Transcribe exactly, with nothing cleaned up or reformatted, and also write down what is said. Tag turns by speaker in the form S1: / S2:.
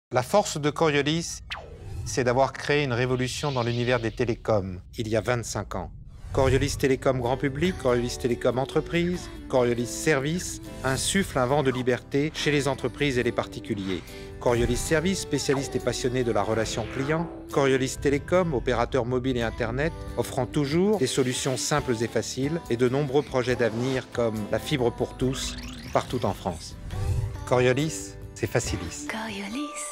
S1: La force de Coriolis, c'est d'avoir créé une révolution dans l'univers des télécoms, il y a vingt-cinq ans. Coriolis Télécom Grand Public, Coriolis Télécom Entreprise, Coriolis Service insuffle un vent de liberté chez les entreprises et les particuliers. Coriolis Service, spécialiste et passionné de la relation client. Coriolis Télécom, opérateur mobile et Internet, offrant toujours des solutions simples et faciles et de nombreux projets d'avenir comme la fibre pour tous, partout en France. Coriolis, c'est Facilis.
S2: Coriolis.